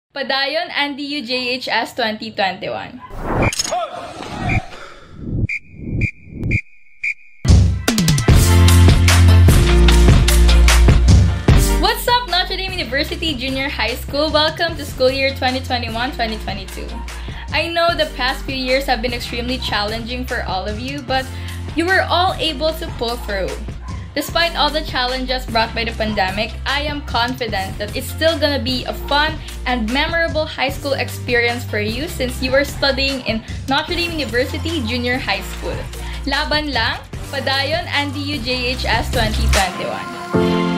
PADAYON and the UJHS 2021. What's up, Notre Dame University Junior High School? Welcome to school year 2021-2022. I know the past few years have been extremely challenging for all of you, but you were all able to pull through. Despite all the challenges brought by the pandemic, I am confident that it's still gonna be a fun and memorable high school experience for you since you are studying in Notre Dame University Junior High School. Laban lang, PADAYON and the UJHS 2021.